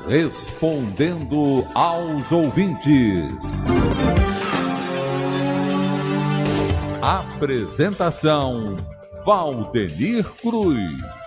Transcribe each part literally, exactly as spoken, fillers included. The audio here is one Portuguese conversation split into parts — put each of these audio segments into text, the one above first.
Respondendo aos ouvintes. Apresentação: Valdenir Cruz.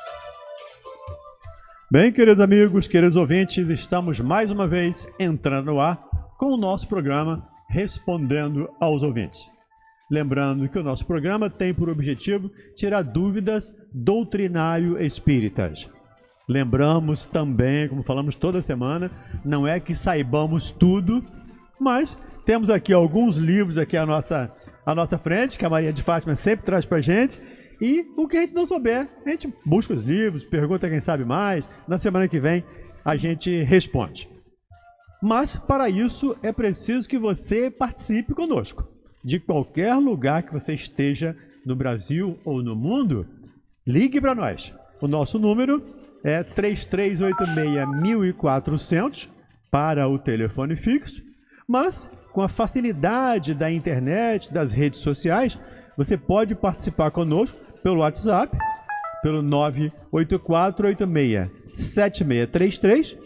Bem, queridos amigos, queridos ouvintes, estamos mais uma vez entrando no ar com o nosso programa Respondendo aos Ouvintes. Lembrando que o nosso programa tem por objetivo tirar dúvidas doutrinário-espíritas. Lembramos também, como falamos toda semana, não é que saibamos tudo, mas temos aqui alguns livros aqui à nossa, à nossa frente, que a Maria de Fátima sempre traz para a gente, e o que a gente não souber, a gente busca os livros, pergunta quem sabe mais, na semana que vem a gente responde. Mas para isso é preciso que você participe conosco. De qualquer lugar que você esteja no Brasil ou no mundo, ligue para nós. O nosso número é três três oito seis, um quatro zero zero para o telefone fixo, mas com a facilidade da internet, das redes sociais, você pode participar conosco pelo WhatsApp, pelo nove oito quatro oito seis, sete seis três três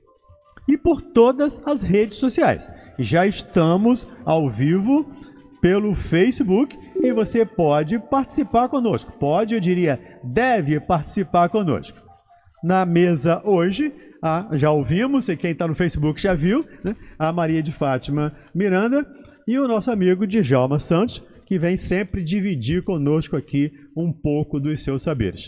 e por todas as redes sociais. Já estamos ao vivo pelo Facebook e você pode participar conosco. Pode, eu diria, deve participar conosco. Na mesa hoje, ah, já ouvimos, e quem está no Facebook já viu, né, a Maria de Fátima Miranda e o nosso amigo Djalma Santos, que vem sempre dividir conosco aqui um pouco dos seus saberes.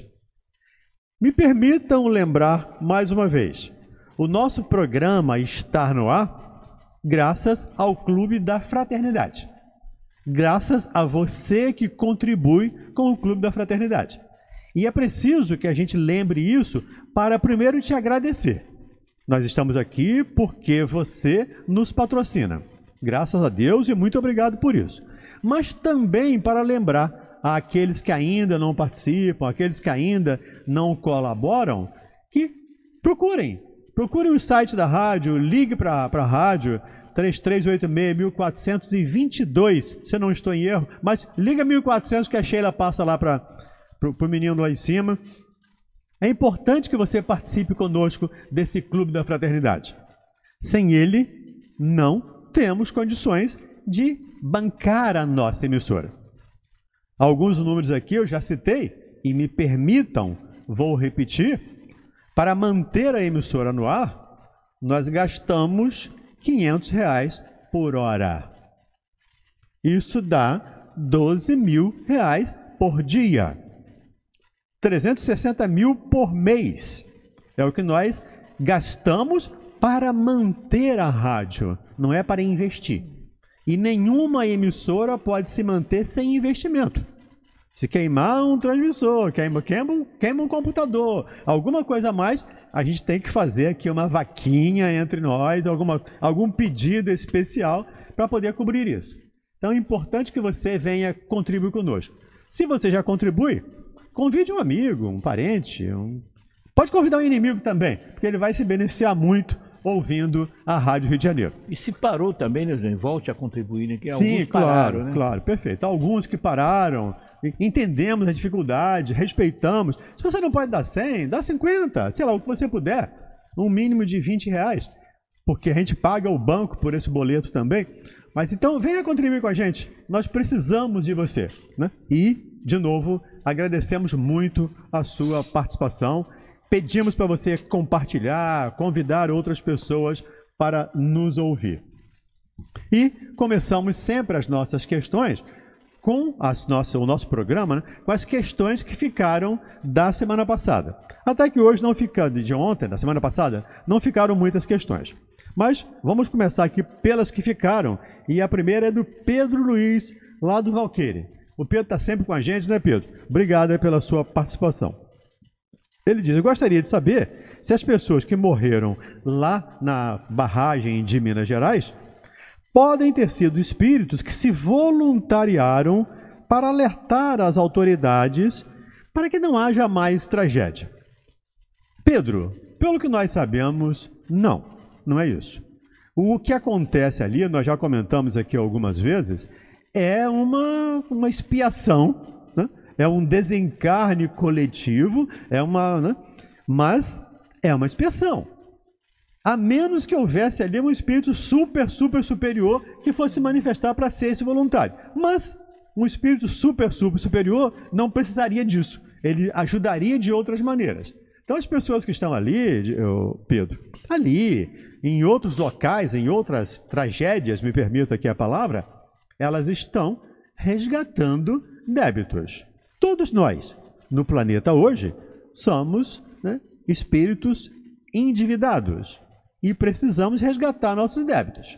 Me permitam lembrar mais uma vez, o nosso programa está no ar graças ao Clube da Fraternidade. Graças a você que contribui com o Clube da Fraternidade. E é preciso que a gente lembre isso para primeiro te agradecer. Nós estamos aqui porque você nos patrocina. Graças a Deus e muito obrigado por isso. Mas também para lembrar àqueles que ainda não participam, aqueles que ainda não colaboram, que procurem. Procurem o site da rádio, ligue para a rádio, três três oito seis, um quatro dois dois, se eu não estou em erro, mas liga mil e quatrocentos que a Sheila passa lá para o menino lá em cima. É importante que você participe conosco desse Clube da Fraternidade. Sem ele, não temos condições de bancar a nossa emissora. Alguns números aqui eu já citei e me permitam, vou repetir, para manter a emissora no ar, nós gastamos quinhentos reais por hora. Isso dá doze mil reais por dia. trezentos e sessenta mil por mês. É o que nós gastamos para manter a rádio, não é para investir. E nenhuma emissora pode se manter sem investimento. Se queimar um transmissor, queima, queima, queima um computador, alguma coisa a mais, a gente tem que fazer aqui uma vaquinha entre nós, alguma, algum pedido especial para poder cobrir isso. Então é importante que você venha contribuir conosco. Se você já contribui, convide um amigo, um parente, um... pode convidar um inimigo também, porque ele vai se beneficiar muito ouvindo a Rádio Rio de Janeiro. E se parou também, né, volte a contribuir, né? Que Sim, alguns claro, pararam, né? claro, perfeito. Alguns que pararam, entendemos a dificuldade, respeitamos. Se você não pode dar cem, dá cinquenta, sei lá, o que você puder. Um mínimo de vinte reais, porque a gente paga o banco por esse boleto também. Mas então, venha contribuir com a gente. Nós precisamos de você, né? E, de novo, agradecemos muito a sua participação. Pedimos para você compartilhar, convidar outras pessoas para nos ouvir. E começamos sempre as nossas questões com as nossas, o nosso programa, né, com as questões que ficaram da semana passada. Até que hoje não fica, de ontem, da semana passada, não ficaram muitas questões. Mas vamos começar aqui pelas que ficaram. E a primeira é do Pedro Luiz, lá do Valqueire. O Pedro está sempre com a gente, né, Pedro? Obrigado aí pela sua participação. Ele diz, eu gostaria de saber se as pessoas que morreram lá na barragem de Minas Gerais podem ter sido espíritos que se voluntariaram para alertar as autoridades para que não haja mais tragédia. Pedro, pelo que nós sabemos, não, não é isso. O que acontece ali, nós já comentamos aqui algumas vezes, é uma, uma expiação, né? É um desencarne coletivo, é uma, né? Mas é uma expiação. A menos que houvesse ali um espírito super, super superior que fosse manifestar para ser esse voluntário. Mas um espírito super, super superior não precisaria disso. Ele ajudaria de outras maneiras. Então as pessoas que estão ali, Pedro, ali, em outros locais, em outras tragédias, me permita aqui a palavra, elas estão resgatando débitos. Todos nós, no planeta hoje, somos, né, espíritos endividados. E precisamos resgatar nossos débitos.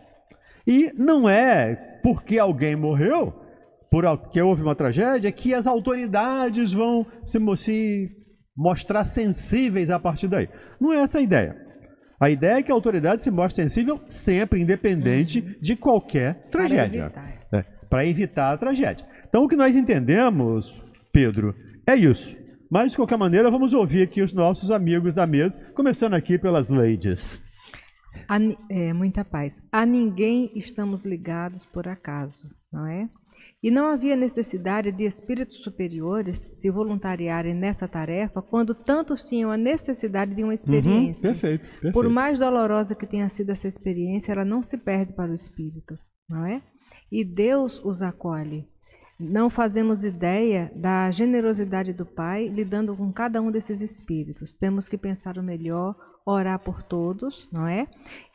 E não é porque alguém morreu, porque houve uma tragédia, que as autoridades vão se, se mostrar sensíveis a partir daí. Não é essa a ideia. A ideia é que a autoridade se mostre sensível sempre, independente uhum. de qualquer tragédia. Para evitar. É, para evitar a tragédia. Então, o que nós entendemos, Pedro, é isso. Mas, de qualquer maneira, vamos ouvir aqui os nossos amigos da mesa, começando aqui pelas ladies. A, é, muita paz. A ninguém estamos ligados por acaso, não é? E não havia necessidade de espíritos superiores se voluntariarem nessa tarefa quando tantos tinham a necessidade de uma experiência. Uhum, perfeito, perfeito. Por mais dolorosa que tenha sido essa experiência, ela não se perde para o espírito, não é? E Deus os acolhe. Não fazemos ideia da generosidade do Pai lidando com cada um desses espíritos. Temos que pensar o melhor, orar por todos, não é?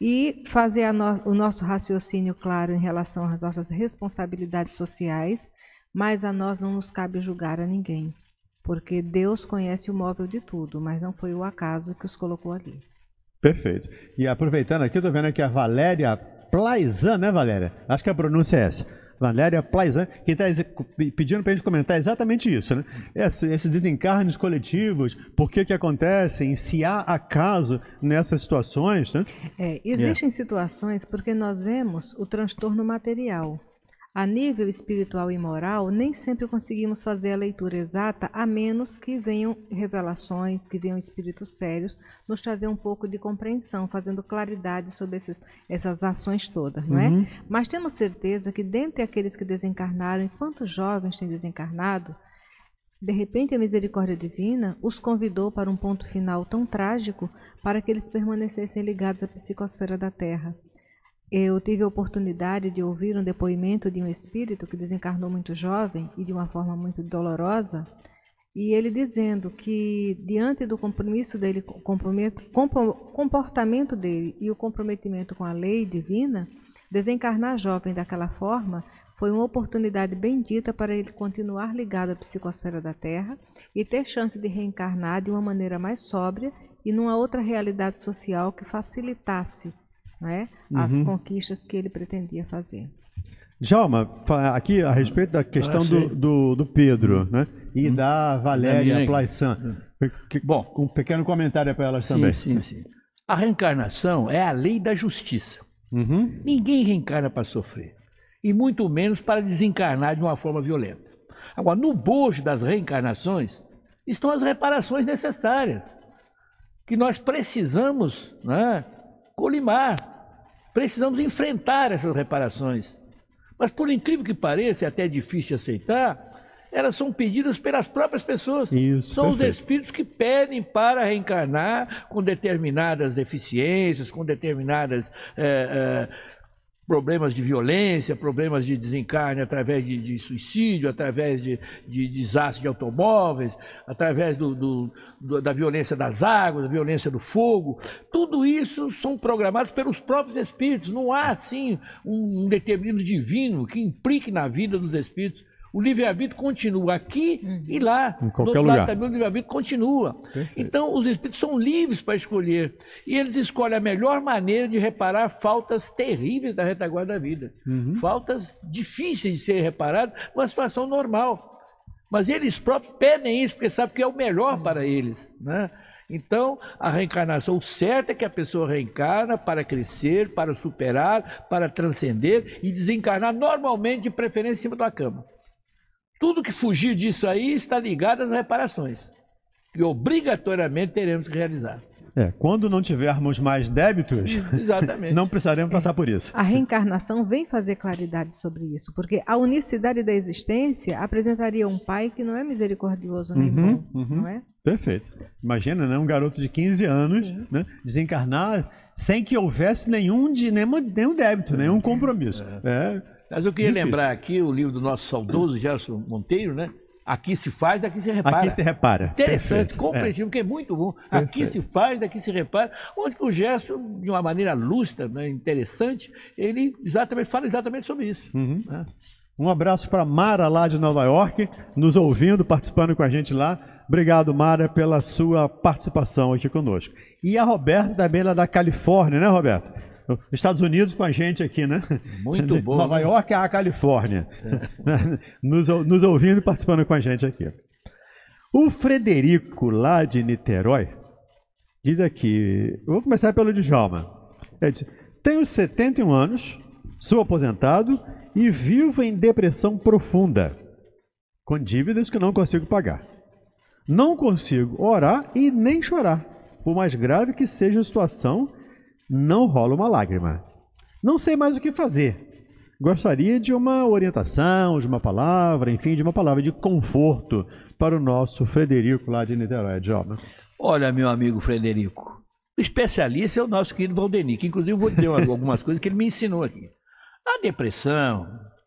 E fazer a no, o nosso raciocínio claro em relação às nossas responsabilidades sociais, mas a nós não nos cabe julgar a ninguém, porque Deus conhece o móvel de tudo, mas não foi o acaso que os colocou ali. Perfeito. E aproveitando aqui, eu estou vendo aqui a Valéria Plaizan, né, Valéria? Acho que a pronúncia é essa. Valéria Plaizan, que está pedindo para a gente comentar exatamente isso, né? Esse, esses desencarnes coletivos, por que que acontecem, se há acaso nessas situações, né? É, existem yeah. situações porque nós vemos o transtorno material. A nível espiritual e moral, nem sempre conseguimos fazer a leitura exata, a menos que venham revelações, que venham espíritos sérios, nos trazer um pouco de compreensão, fazendo claridade sobre esses, essas ações todas, não é? Uhum. Mas temos certeza que dentre aqueles que desencarnaram, enquanto jovens têm desencarnado, de repente a misericórdia divina os convidou para um ponto final tão trágico para que eles permanecessem ligados à psicosfera da Terra. Eu tive a oportunidade de ouvir um depoimento de um espírito que desencarnou muito jovem e de uma forma muito dolorosa, e ele dizendo que diante do compromisso dele, comportamento dele e o comprometimento com a lei divina, desencarnar jovem daquela forma foi uma oportunidade bendita para ele continuar ligado à psicosfera da Terra e ter chance de reencarnar de uma maneira mais sóbria e numa outra realidade social que facilitasse, né, as uhum. conquistas que ele pretendia fazer. Djalma, aqui a respeito da questão ah, do, do, do Pedro, né, e hum. da Valéria Plaizan. Bom, um pequeno comentário para elas sim, também. Sim, sim. A reencarnação é a lei da justiça. Uhum. Ninguém reencarna para sofrer, e muito menos para desencarnar de uma forma violenta. Agora, no bojo das reencarnações estão as reparações necessárias, que nós precisamos, né, colimar. Precisamos enfrentar essas reparações. Mas, por incrível que pareça, é até difícil de aceitar, elas são pedidas pelas próprias pessoas. Isso, são perfeito. Os espíritos que pedem para reencarnar com determinadas deficiências, com determinadas é, é, problemas de violência, problemas de desencarne através de, de suicídio, através de, de desastre de automóveis, através do, do, do, da violência das águas, da violência do fogo. Tudo isso são programados pelos próprios espíritos. Não há, assim, um, um determinismo divino que implique na vida dos espíritos. O livre-arbítrio continua aqui uhum. e lá. Em qualquer do outro lugar. lado também o livre-arbítrio continua. Perfeito. Então, os espíritos são livres para escolher. E eles escolhem a melhor maneira de reparar faltas terríveis da retaguarda da vida. Uhum. Faltas difíceis de serem reparadas numa situação normal. Mas eles próprios pedem isso, porque sabem que é o melhor uhum. para eles, né? Então, a reencarnação, o certo é que a pessoa reencarna para crescer, para superar, para transcender e desencarnar normalmente, de preferência, em cima da cama. Tudo que fugir disso aí está ligado às reparações, que obrigatoriamente teremos que realizar. É, quando não tivermos mais débitos, exatamente, não precisaremos passar por isso. A reencarnação vem fazer claridade sobre isso, porque a unicidade da existência apresentaria um pai que não é misericordioso nem uhum, bom, uhum. não é? Perfeito. Imagina, né, um garoto de quinze anos, né, desencarnar sem que houvesse nenhum, de, nenhum, nenhum débito, nenhum compromisso. É. É. Mas eu queria difícil. lembrar aqui o livro do nosso saudoso Gerson Monteiro, né? Aqui se faz, aqui se repara. Aqui se repara. Interessante, Perfeito. compreensível, porque é muito bom. Aqui Perfeito. se faz, daqui se repara. Onde que o Gerson, de uma maneira lúcida, né, interessante, ele exatamente fala exatamente sobre isso. Uhum. Né? Um abraço para Mara lá de Nova York, nos ouvindo, participando com a gente lá. Obrigado, Mara, pela sua participação aqui conosco. E a Roberta também lá da Califórnia, né, Roberta? Estados Unidos com a gente aqui, né? Muito bom. Nova né? York a Califórnia. É. nos, nos ouvindo e participando com a gente aqui. O Frederico, lá de Niterói, diz aqui, eu vou começar pelo Djalma. Ele diz, tenho setenta e um anos, sou aposentado e vivo em depressão profunda, com dívidas que não consigo pagar. Não consigo orar e nem chorar. Por mais grave que seja a situação, não rola uma lágrima. Não sei mais o que fazer. Gostaria de uma orientação, de uma palavra, enfim, de uma palavra de conforto para o nosso Frederico lá de Niterói, Djalma. Olha, meu amigo Frederico, o especialista é o nosso querido Valdenir, que inclusive eu vou dizer algumas coisas que ele me ensinou aqui. A depressão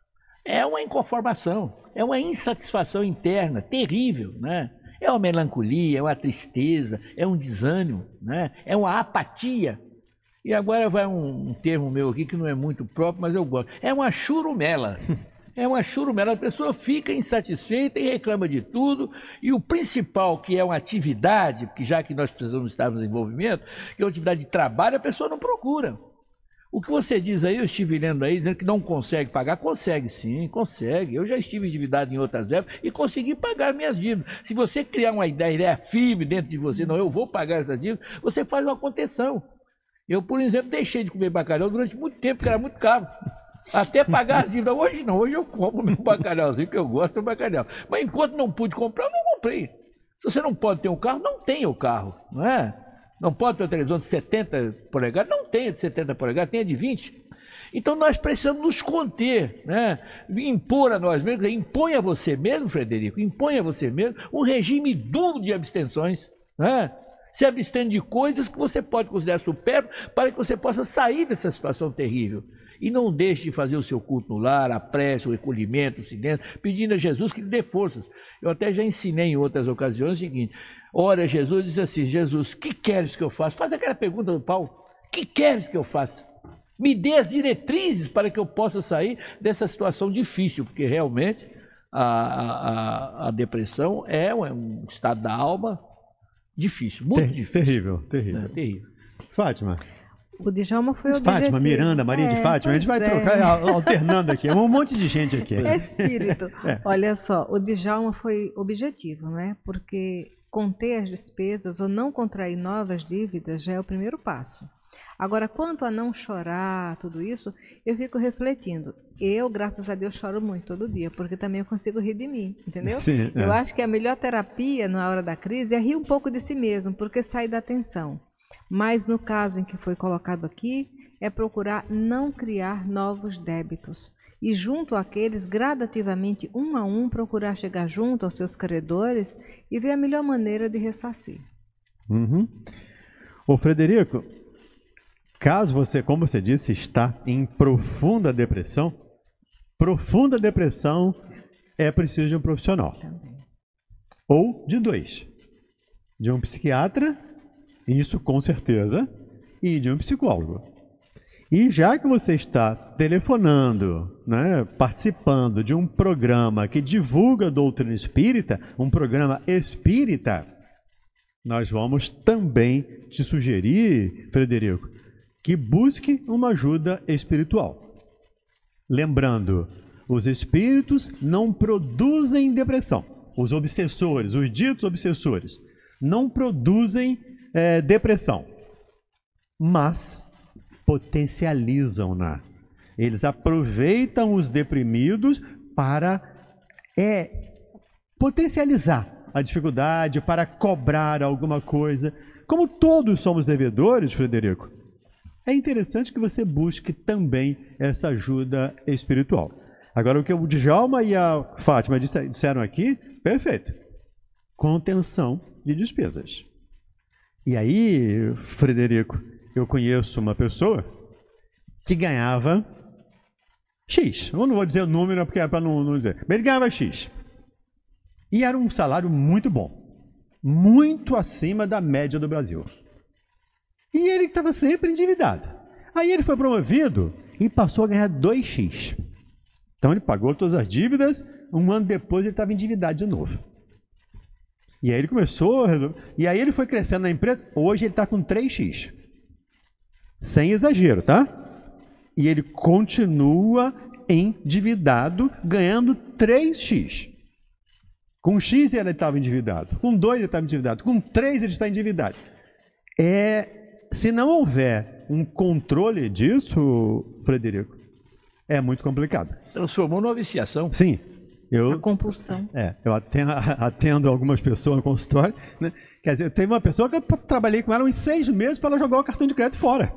é uma inconformação, é uma insatisfação interna terrível, né? É uma melancolia, é uma tristeza, é um desânimo, né? É uma apatia. E agora vai um, um termo meu aqui que não é muito próprio, mas eu gosto. É uma churumela. É uma churumela. A pessoa fica insatisfeita e reclama de tudo. E o principal, que é uma atividade, porque já que nós precisamos estar no desenvolvimento, que é uma atividade de trabalho, a pessoa não procura. O que você diz aí, eu estive lendo aí, dizendo que não consegue pagar. Consegue sim, consegue. Eu já estive endividado em outras épocas e consegui pagar minhas dívidas. Se você criar uma ideia firme dentro de você, não, eu vou pagar essas dívidas, você faz uma contenção. Eu, por exemplo, deixei de comer bacalhau durante muito tempo, porque era muito caro. Até pagar as dívidas. Hoje não, hoje eu compro meu bacalhauzinho, que eu gosto do bacalhau. Mas enquanto não pude comprar, eu não comprei. Se você não pode ter um carro, não tenha o carro, não é? Não pode ter uma televisão de setenta polegadas, não tenha de setenta polegadas, tenha de vinte. Então nós precisamos nos conter, né? Impor a nós mesmos, impõe a você mesmo, Frederico, impõe a você mesmo um regime duro de abstenções, né? Se abstendo de coisas que você pode considerar supérfluas para que você possa sair dessa situação terrível. E não deixe de fazer o seu culto no lar, a prece, o recolhimento, o silêncio, pedindo a Jesus que lhe dê forças. Eu até já ensinei em outras ocasiões o seguinte, ora a Jesus e diz assim, Jesus, o que queres que eu faça? Faz aquela pergunta do Paulo, o que queres que eu faça? Me dê as diretrizes para que eu possa sair dessa situação difícil, porque realmente a, a, a depressão é um estado da alma difícil, muito Ter, difícil. Terrível, terrível. É, terrível. Fátima. O Djalma foi objetivo. Fátima, Miranda, Maria é, de Fátima, a gente vai pois trocar, é. alternando aqui, um monte de gente aqui. Espírito. É. Olha só, o Djalma foi objetivo, né? Porque conter as despesas ou não contrair novas dívidas já é o primeiro passo. Agora, quanto a não chorar, tudo isso, eu fico refletindo. Eu, graças a Deus, choro muito todo dia, porque também eu consigo rir de mim, entendeu? Sim, é. Eu acho que a melhor terapia na hora da crise é rir um pouco de si mesmo, porque sai da tensão. Mas no caso em que foi colocado aqui, é procurar não criar novos débitos. E junto àqueles, gradativamente, um a um, procurar chegar junto aos seus credores e ver a melhor maneira de ressarcir. Uhum. Ô Frederico, caso você, como você disse, está em profunda depressão, profunda depressão é preciso de um profissional. Também. Ou de dois. De um psiquiatra, isso com certeza, e de um psicólogo. E já que você está telefonando, né, participando de um programa que divulga a doutrina espírita, um programa espírita, nós vamos também te sugerir, Frederico, que busque uma ajuda espiritual. Lembrando, os espíritos não produzem depressão. Os obsessores, os ditos obsessores, não produzem é, depressão, mas potencializam-na. Eles aproveitam os deprimidos para é, potencializar a dificuldade, para cobrar alguma coisa. Como todos somos devedores, Frederico, é interessante que você busque também essa ajuda espiritual. Agora, o que o Djalma e a Fátima disseram aqui, perfeito. Contenção de despesas. E aí, Frederico, eu conheço uma pessoa que ganhava X. Eu não vou dizer o número porque é para não, não dizer. Mas ele ganhava X. E era um salário muito bom. Muito acima da média do Brasil. E ele estava sempre endividado. Aí ele foi promovido e passou a ganhar dois X. Então ele pagou todas as dívidas, um ano depois ele estava endividado de novo. E aí ele começou a resolver. E aí ele foi crescendo na empresa, hoje ele está com três X. Sem exagero, tá? E ele continua endividado, ganhando três X. Com X ele estava endividado, com dois ele estava endividado, com três ele está endividado. É, se não houver um controle disso, Frederico, é muito complicado. Transformou numa viciação. Sim. Eu, A compulsão. É, eu atendo, atendo algumas pessoas no consultório, né? Quer dizer, teve uma pessoa que eu trabalhei com ela uns seis meses para ela jogar o cartão de crédito fora.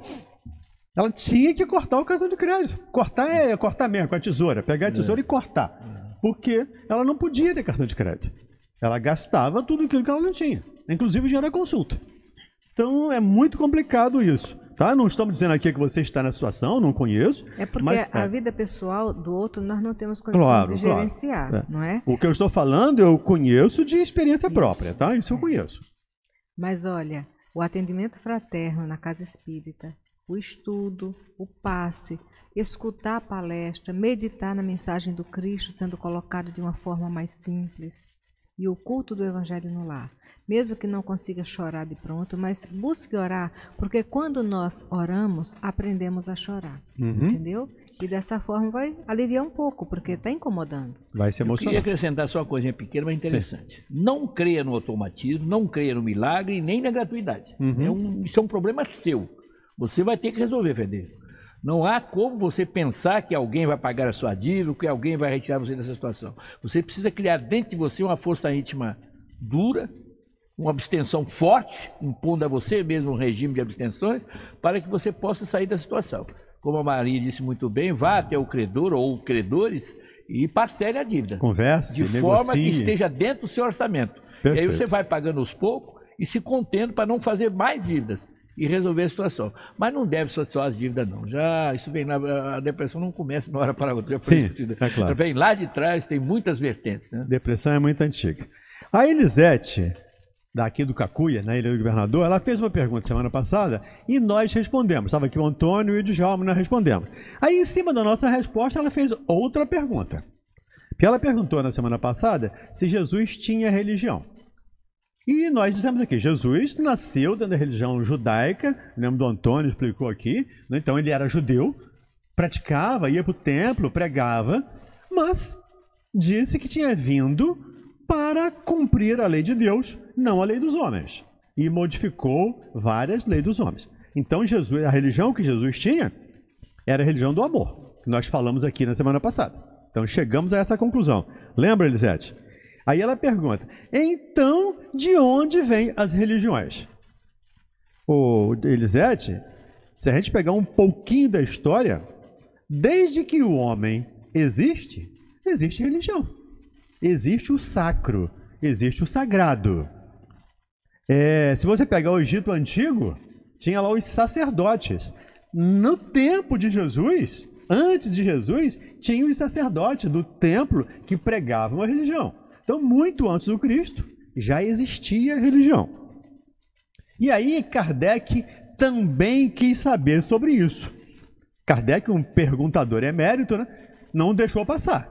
Ela tinha que cortar o cartão de crédito. Cortar é cortar mesmo, com a tesoura. Pegar a tesoura é. e cortar. Porque ela não podia ter cartão de crédito. Ela gastava tudo aquilo que ela não tinha. Inclusive o dinheiro da consulta. Então é muito complicado isso. Tá? Não estamos dizendo aqui que você está na situação, não conheço. É porque mas, a é. vida pessoal do outro nós não temos condição claro, de claro. gerenciar, É. não é? O que eu estou falando eu conheço de experiência Isso. própria, tá? Isso eu conheço. Mas olha, o atendimento fraterno na casa espírita, o estudo, o passe, escutar a palestra, meditar na mensagem do Cristo sendo colocado de uma forma mais simples e o culto do Evangelho no lar. Mesmo que não consiga chorar de pronto, mas busque orar, porque quando nós oramos, aprendemos a chorar, Uhum. entendeu? E dessa forma vai aliviar um pouco, porque está incomodando. Vai se Eu emocionar. queria acrescentar só uma coisinha pequena, mas interessante. Não creia no automatismo, não creia no milagre, nem na gratuidade. Uhum. É um, isso é um problema seu. Você vai ter que resolver, Frederico. Não há como você pensar que alguém vai pagar a sua dívida, que alguém vai retirar você dessa situação. Você precisa criar dentro de você uma força íntima dura, uma abstenção forte, impondo a você mesmo um regime de abstenções, para que você possa sair da situação. Como a Maria disse muito bem, vá até o credor ou credores e parcele a dívida. Converse, de negocie. forma que esteja dentro do seu orçamento. Perfeito. E aí você vai pagando aos poucos e se contendo para não fazer mais dívidas e resolver a situação. Mas não deve ser só as dívidas, não. Já isso vem lá, a depressão não começa de uma hora para outra. Já foi Sim, discutida. é claro. Ela vem lá de trás, tem muitas vertentes, né? Depressão é muito antiga. A Elisete, daqui do Cacuia, na Ilha do Governador, ela fez uma pergunta semana passada e nós respondemos. Estava aqui o Antônio e o Djalma, nós respondemos. Aí, em cima da nossa resposta, ela fez outra pergunta. Porque ela perguntou na semana passada se Jesus tinha religião. E nós dissemos aqui, Jesus nasceu dentro da religião judaica, lembra do Antônio, explicou aqui, né? Então ele era judeu, praticava, ia para o templo, pregava, mas disse que tinha vindo para cumprir a lei de Deus, não a lei dos homens. E modificou várias leis dos homens. Então Jesus, a religião que Jesus tinha era a religião do amor, que nós falamos aqui na semana passada. Então chegamos a essa conclusão. Lembra, Elisete? Aí ela pergunta, então de onde vêm as religiões? Ô, Elisete, se a gente pegar um pouquinho da história, desde que o homem existe, existe religião. Existe o sacro, existe o sagrado. É, se você pegar o Egito Antigo, tinha lá os sacerdotes. No tempo de Jesus, antes de Jesus, tinha os sacerdotes do templo que pregavam a religião. Então, muito antes do Cristo, já existia religião. E aí, Kardec também quis saber sobre isso. Kardec, um perguntador emérito, né, não deixou passar.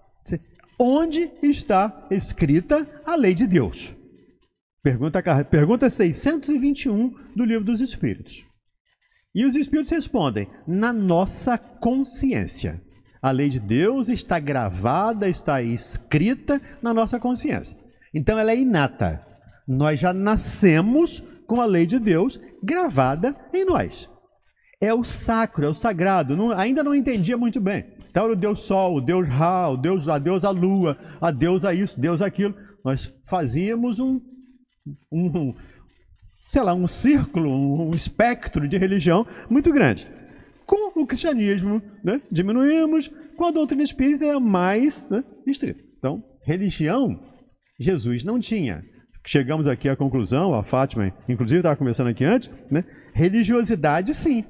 Onde está escrita a lei de Deus? Pergunta, pergunta seiscentos e vinte e um do Livro dos Espíritos. E os Espíritos respondem, na nossa consciência. A lei de Deus está gravada, está escrita na nossa consciência. Então ela é inata. Nós já nascemos com a lei de Deus gravada em nós. É o sacro, é o sagrado. Não, ainda não entendia muito bem. Então o Deus Sol, o Deus Ra, o Deus, a Deus a Lua, a Deus a isso, Deus aquilo. Nós fazíamos um, um sei lá, um círculo, um, um espectro de religião muito grande. Com o cristianismo, né, diminuímos, com a doutrina espírita é mais, né, estrita. Então, religião, Jesus não tinha. chegamos aqui à conclusão, a Fátima, inclusive estava conversando aqui antes, né? Religiosidade, sim.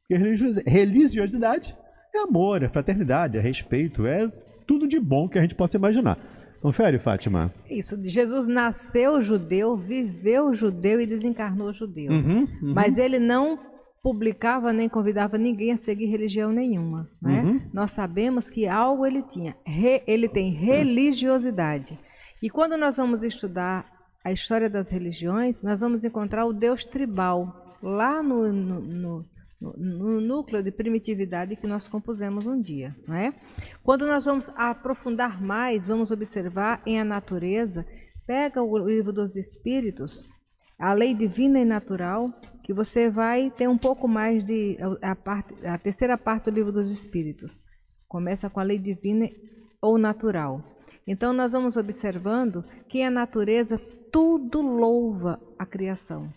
Religiosidade é amor, é fraternidade, é respeito, é tudo de bom que a gente possa imaginar. Confere, Fátima. Isso, Jesus nasceu judeu, viveu judeu e desencarnou judeu. Uhum, uhum. Mas ele não publicava nem convidava ninguém a seguir religião nenhuma. Né? Uhum. Nós sabemos que algo ele tinha. Re, ele tem religiosidade. E quando nós vamos estudar a história das religiões, nós vamos encontrar o Deus tribal, lá no, no, no No, no núcleo de primitividade que nós compusemos um dia, não é? Quando nós vamos aprofundar mais, vamos observar em a natureza, pega o livro dos Espíritos, a lei divina e natural, que você vai ter um pouco mais de a, parte, a terceira parte do livro dos Espíritos. Começa com a lei divina ou natural. Então nós vamos observando que a natureza tudo louva a criação.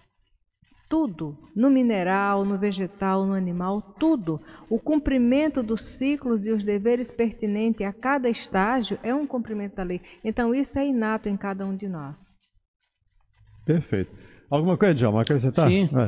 Tudo, no mineral, no vegetal, no animal, tudo. O cumprimento dos ciclos e os deveres pertinentes a cada estágio é um cumprimento da lei. Então, isso é inato em cada um de nós. Perfeito. Alguma coisa, Djalma, acrescentar? Sim. É.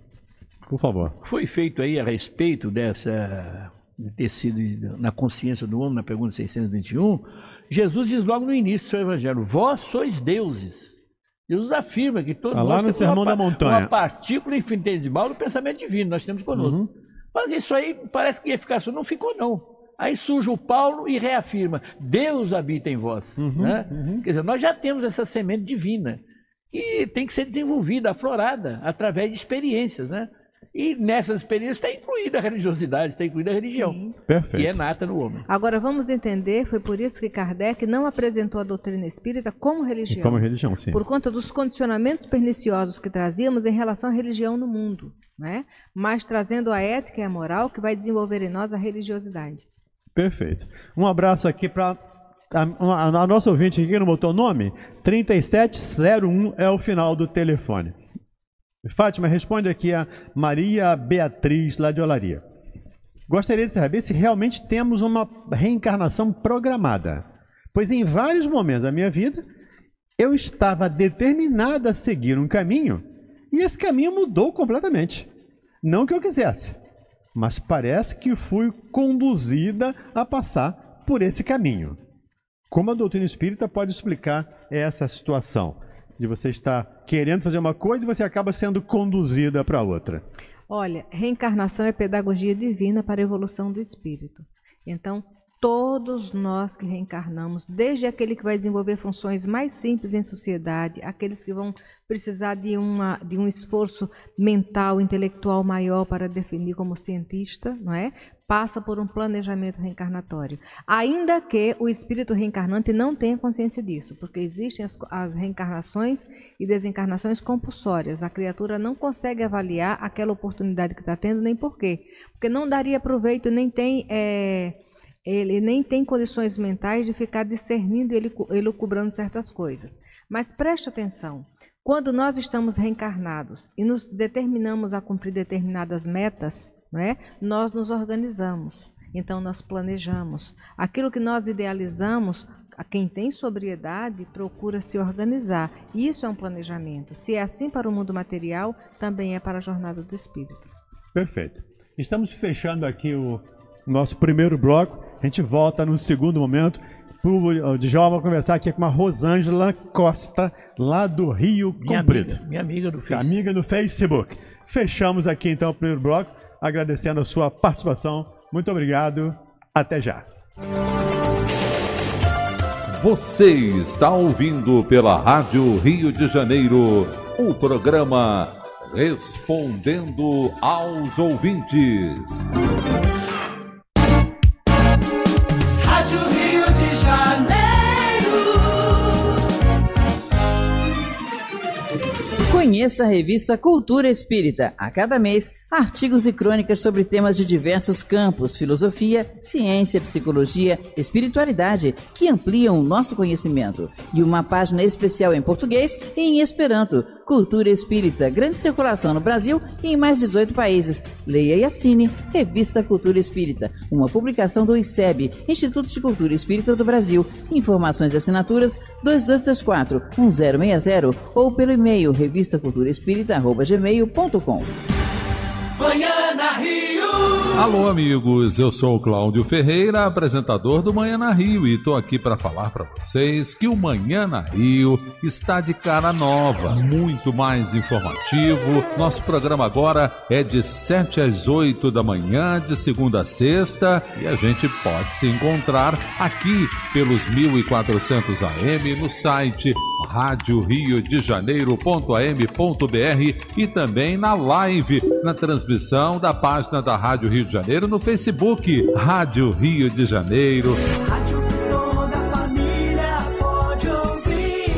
Por favor. Foi feito aí a respeito dessa, de ter sido na consciência do homem, na pergunta seiscentos e vinte e um, Jesus diz logo no início do seu evangelho, vós sois deuses. Jesus afirma que todos ah, lá nós no temos Sermão uma, da Montanha. uma partícula infinitesimal do pensamento divino, nós temos conosco. Uhum. Mas isso aí parece que ia ficar só, não ficou não. Aí surge o Paulo e reafirma, Deus habita em vós. Uhum, né? uhum. Quer dizer, nós já temos essa semente divina, que tem que ser desenvolvida, aflorada, através de experiências, né? E nessas experiências está incluída a religiosidade, está incluída a religião. Sim. Perfeito. E é nata no homem. Agora vamos entender, foi por isso que Kardec não apresentou a doutrina espírita como religião. Como religião, sim. Por conta dos condicionamentos perniciosos que trazíamos em relação à religião no mundo, né? Mas trazendo a ética e a moral que vai desenvolver em nós a religiosidade. Perfeito. Um abraço aqui para a, a, a nossa ouvinte aqui que não botou o nome, trinta e sete zero um é o final do telefone. Fátima, responde aqui a Maria Beatriz, lá de Olaria. Gostaria de saber se realmente temos uma reencarnação programada, pois em vários momentos da minha vida eu estava determinada a seguir um caminho e esse caminho mudou completamente. Não que eu quisesse, mas parece que fui conduzida a passar por esse caminho. Como a doutrina espírita pode explicar essa situação? De você estar querendo fazer uma coisa e você acaba sendo conduzida para outra. Olha, reencarnação é pedagogia divina para a evolução do espírito. Então, todos nós que reencarnamos, desde aquele que vai desenvolver funções mais simples em sociedade, aqueles que vão precisar de, uma, de um esforço mental, intelectual maior para definir como cientista, não é? Passa por um planejamento reencarnatório. Ainda que o espírito reencarnante não tenha consciência disso, porque existem as, as reencarnações e desencarnações compulsórias. A criatura não consegue avaliar aquela oportunidade que está tendo, nem por quê. Porque não daria proveito, nem tem, é, ele nem tem condições mentais de ficar discernindo e elucubrando certas coisas. Mas preste atenção, quando nós estamos reencarnados e nos determinamos a cumprir determinadas metas, não é? Nós nos organizamos, então nós planejamos. Aquilo que nós idealizamos, a quem tem sobriedade procura se organizar. Isso é um planejamento. Se é assim para o mundo material, também é para a jornada do espírito. Perfeito. Estamos fechando aqui o nosso primeiro bloco. A gente volta no segundo momento. O Djalma conversar aqui com a Rosângela Costa, lá do Rio Minha Comprido. amiga, minha amiga do Facebook. Amiga no Facebook. Fechamos aqui então o primeiro bloco. Agradecendo a sua participação. Muito obrigado. Até já. Você está ouvindo pela Rádio Rio de Janeiro o programa Respondendo aos Ouvintes. Rádio Rio de Janeiro. Conheça a revista Cultura Espírita. A cada mês, artigos e crônicas sobre temas de diversos campos, filosofia, ciência, psicologia, espiritualidade, que ampliam o nosso conhecimento. E uma página especial em português e em Esperanto, Cultura Espírita, grande circulação no Brasil e em mais dezoito países. Leia e assine Revista Cultura Espírita, uma publicação do I C E B, Instituto de Cultura Espírita do Brasil. Informações e assinaturas dois dois dois quatro, um zero seis zero ou pelo e-mail revista cultura espírita arroba gmail ponto com. Manhã na Rio. Alô, amigos, eu sou o Cláudio Ferreira, apresentador do Manhã na Rio, e estou aqui para falar para vocês que o Manhã na Rio está de cara nova, muito mais informativo. Nosso programa agora é de sete às oito da manhã, de segunda a sexta, e a gente pode se encontrar aqui pelos mil e quatrocentos A M no site rádio rio de janeiro ponto a m ponto b r e também na live, na transmissão da página da Rádio Rio de Janeiro no Facebook, Rádio Rio de Janeiro. Rádio que toda a família pode ouvir.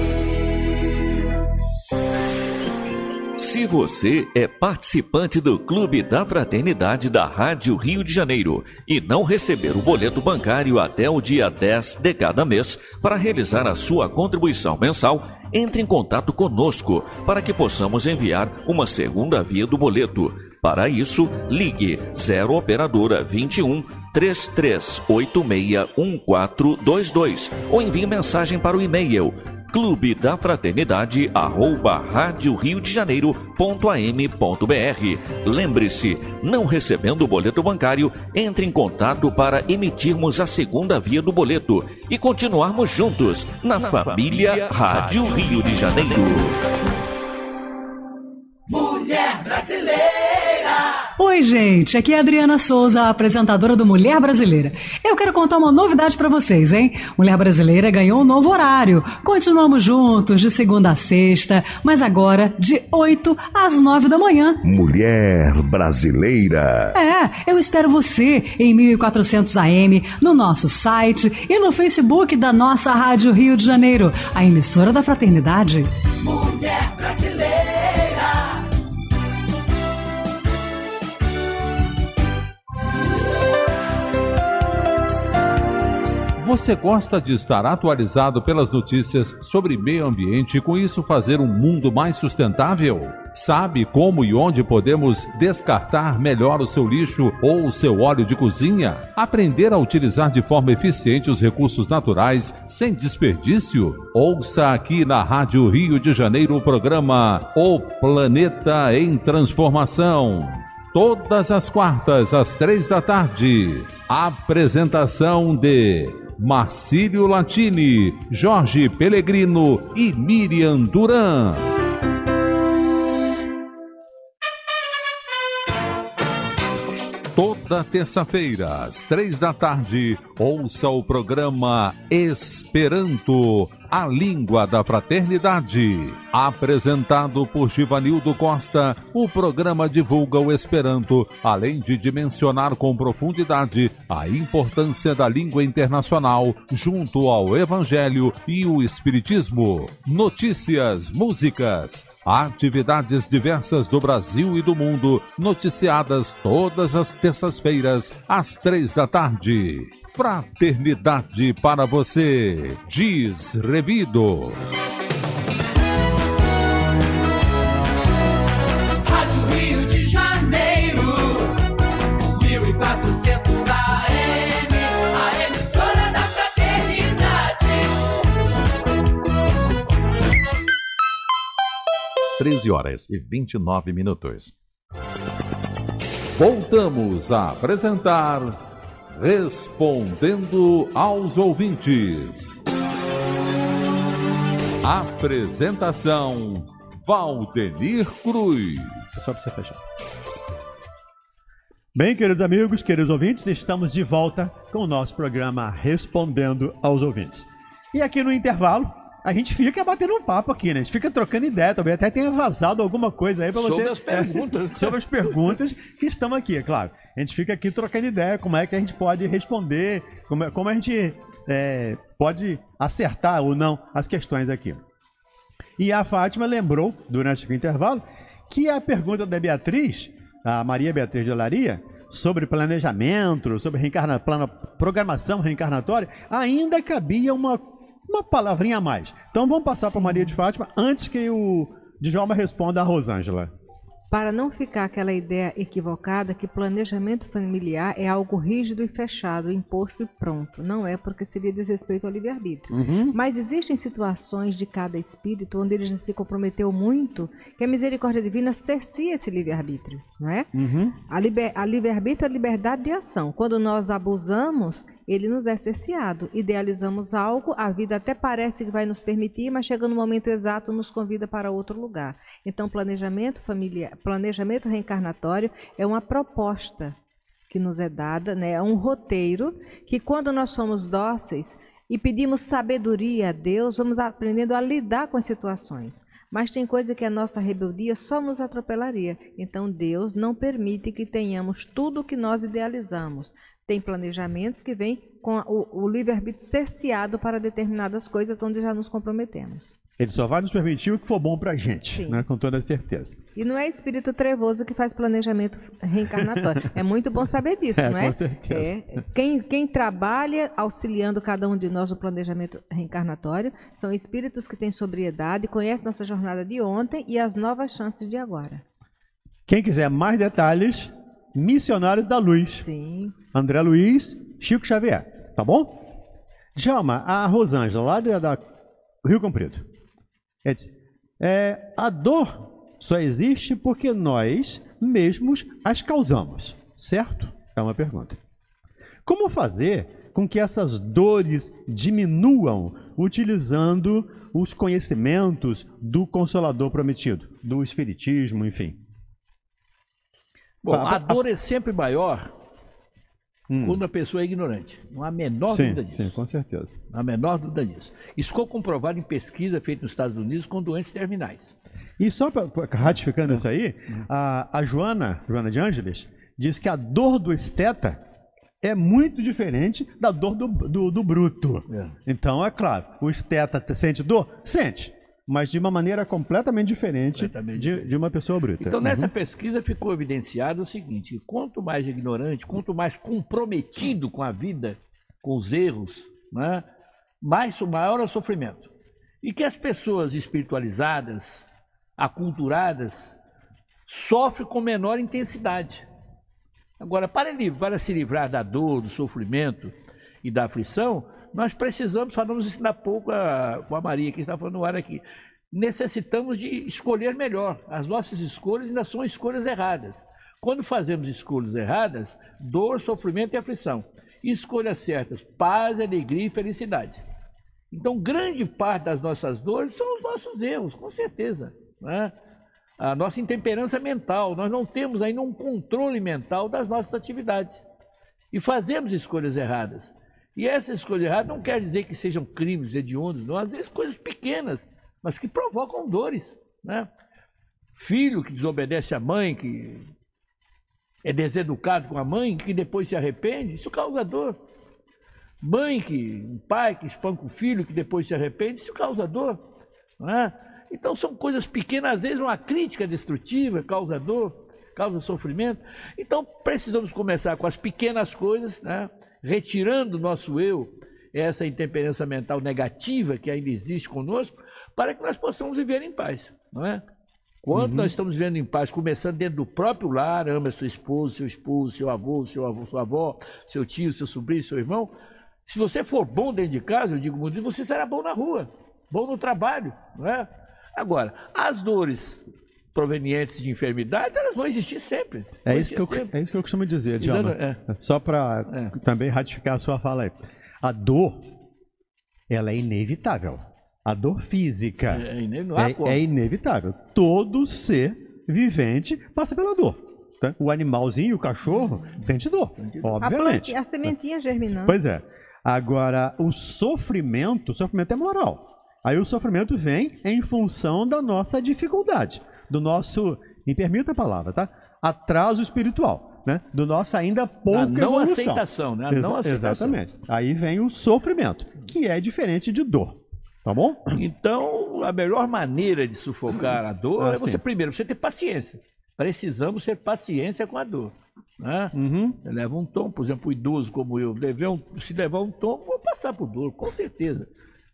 Se você é participante do Clube da Fraternidade da Rádio Rio de Janeiro e não receber o boleto bancário até o dia dez de cada mês para realizar a sua contribuição mensal, entre em contato conosco para que possamos enviar uma segunda via do boleto. Para isso, ligue zero operadora vinte e um, três três oito seis, um quatro dois dois ou envie mensagem para o e-mail clube da fraternidade arroba rádio rio de janeiro ponto a m ponto b r. Lembre-se, não recebendo o boleto bancário, entre em contato para emitirmos a segunda via do boleto e continuarmos juntos na, na família, família Rádio Rio de Janeiro. Mulher brasileira. Oi, gente, aqui é a Adriana Souza, apresentadora do Mulher Brasileira. Eu quero contar uma novidade pra vocês, hein? Mulher Brasileira ganhou um novo horário. Continuamos juntos de segunda a sexta, mas agora de oito às nove da manhã. Mulher Brasileira. É, eu espero você em mil e quatrocentos A M, no nosso site e no Facebook da nossa Rádio Rio de Janeiro, a emissora da Fraternidade. Mulher Brasileira. Você gosta de estar atualizado pelas notícias sobre meio ambiente e com isso fazer um mundo mais sustentável? Sabe como e onde podemos descartar melhor o seu lixo ou o seu óleo de cozinha? Aprender a utilizar de forma eficiente os recursos naturais sem desperdício? Ouça aqui na Rádio Rio de Janeiro o programa O Planeta em Transformação. Todas as quartas, às três da tarde. Apresentação de Marcílio Latini, Jorge Pellegrino e Miriam Duran. Toda terça-feira, às três da tarde, ouça o programa Esperanto, a língua da fraternidade. Apresentado por Givanildo Costa, o programa divulga o Esperanto, além de dimensionar com profundidade a importância da língua internacional junto ao Evangelho e o Espiritismo. Notícias, músicas, atividades diversas do Brasil e do mundo, noticiadas todas as terças-feiras, às três da tarde. Fraternidade para você, diz Revido. Rádio Rio de Janeiro, mil e quatrocentos A M, a emissora da Fraternidade. treze horas e vinte e nove minutos. Voltamos a apresentar Respondendo aos Ouvintes. Apresentação Valdenir Cruz. É só para você fechar. Bem, queridos amigos, queridos ouvintes, estamos de volta com o nosso programa Respondendo aos Ouvintes. E aqui no intervalo, a gente fica batendo um papo aqui, né? A gente fica trocando ideia, talvez até tenha vazado alguma coisa aí para você. Sobre as perguntas. É, sobre as perguntas que estão aqui, é claro. A gente fica aqui trocando ideia, como é que a gente pode responder, como, como a gente é, pode acertar ou não as questões aqui. E a Fátima lembrou, durante o intervalo, que a pergunta da Beatriz, a Maria Beatriz de Olaria, sobre planejamento, sobre reencarna, plano, programação reencarnatória, ainda cabia uma, uma palavrinha a mais. Então vamos passar para Maria de Fátima antes que o, Djalma, responda a Rosângela. Para não ficar aquela ideia equivocada que planejamento familiar é algo rígido e fechado, imposto e pronto. Não é, porque seria desrespeito ao livre-arbítrio. Uhum. Mas existem situações de cada espírito onde ele já se comprometeu muito que a misericórdia divina cercia esse livre-arbítrio, não é? Uhum. A, liber, a livre-arbítrio é a liberdade de ação. Quando nós abusamos, ele nos é cerceado. Idealizamos algo, a vida até parece que vai nos permitir, mas chega no momento exato, nos convida para outro lugar. Então, planejamento familiar, planejamento reencarnatório é uma proposta que nos é dada, né? É um roteiro que, quando nós somos dóceis e pedimos sabedoria a Deus, vamos aprendendo a lidar com as situações. Mas tem coisa que a nossa rebeldia só nos atropelaria. Então Deus não permite que tenhamos tudo o que nós idealizamos. Tem planejamentos que vêm com o, o livre-arbítrio cerceado para determinadas coisas onde já nos comprometemos. Ele só vai nos permitir o que for bom pra gente, né? Com toda certeza. E não é espírito trevoso que faz planejamento reencarnatório. É muito bom saber disso, é, não é? Com certeza. É. Quem, quem trabalha auxiliando cada um de nós no planejamento reencarnatório são espíritos que têm sobriedade, conhecem nossa jornada de ontem e as novas chances de agora. Quem quiser mais detalhes, Missionários da Luz. Sim. André Luiz, Chico Xavier, tá bom? Djalma, a Rosângela, lá da, da Rio Comprido. É, é, a dor só existe porque nós mesmos as causamos, certo? É uma pergunta. Como fazer com que essas dores diminuam utilizando os conhecimentos do Consolador Prometido, do Espiritismo, enfim? Bom, a dor é sempre maior hum. quando a pessoa é ignorante. Não há a menor sim, dúvida disso. Sim, com certeza. Não há a menor dúvida disso. Isso ficou comprovado em pesquisa feita nos Estados Unidos com doenças terminais. E só pra, pra, ratificando isso aí, a, a Joana, Joana de Ângeles, diz que a dor do esteta é muito diferente da dor do, do, do bruto. É. Então, é claro, o esteta sente dor? Sente. Mas de uma maneira completamente diferente, completamente de, diferente. de uma pessoa bruta. Então, nessa uhum. pesquisa ficou evidenciado o seguinte: quanto mais ignorante, quanto mais comprometido com a vida, com os erros, né, mais, maior é o sofrimento. E que as pessoas espiritualizadas, aculturadas, sofrem com menor intensidade. Agora, para, para se livrar da dor, do sofrimento e da aflição, nós precisamos, falamos isso ainda há pouco a, com a Maria, que está falando no ar aqui, necessitamos de escolher melhor. As nossas escolhas ainda são escolhas erradas. Quando fazemos escolhas erradas, dor, sofrimento e aflição. Escolhas certas, paz, alegria e felicidade. Então, grande parte das nossas dores são os nossos erros, com certeza, né? A nossa intemperança mental, nós não temos ainda um controle mental das nossas atividades. E fazemos escolhas erradas. E essas escolhas erradas não quer dizer que sejam crimes hediondos, não, às vezes coisas pequenas, mas que provocam dores, né? Filho que desobedece à mãe, que é deseducado com a mãe, que depois se arrepende, isso causa dor. Mãe, que, um pai que espanca o filho, que depois se arrepende, isso causa dor, não é? Então são coisas pequenas, às vezes uma crítica destrutiva causa dor, causa sofrimento. Então precisamos começar com as pequenas coisas, né? Retirando do nosso eu essa intemperança mental negativa que ainda existe conosco, para que nós possamos viver em paz, não é? Quando uhum. nós estamos vivendo em paz, começando dentro do próprio lar, ama sua esposa, seu esposo, seu avô, seu avô, sua avó, seu tio, seu sobrinho, seu irmão. Se você for bom dentro de casa, eu digo muito, você será bom na rua, bom no trabalho, não é? Agora, as dores provenientes de enfermidade, elas vão existir sempre. É isso, que eu, é isso que eu costumo dizer, Djalma. É. Só para é. também ratificar a sua fala aí. A dor, ela é inevitável. A dor física é, é, é inevitável. Todo ser vivente passa pela dor. Tá? O animalzinho, o cachorro, sente dor, obviamente. A, planta, a sementinha germinando. Pois é. Agora, o sofrimento, o sofrimento é moral. Aí o sofrimento vem em função da nossa dificuldade, do nosso, me permita a palavra, tá? Atraso espiritual, né? Do nosso ainda pouca não evolução. aceitação, né? A Exa não aceitação. Exatamente. Aí vem o sofrimento, que é diferente de dor, tá bom? Então, a melhor maneira de sufocar a dor ah, é você, sim. primeiro, você ter paciência. Precisamos ter paciência com a dor. Né? Uhum. Leva um tom, por exemplo, o idoso como eu, levar um, se levar um tom, vou passar por dor, com certeza.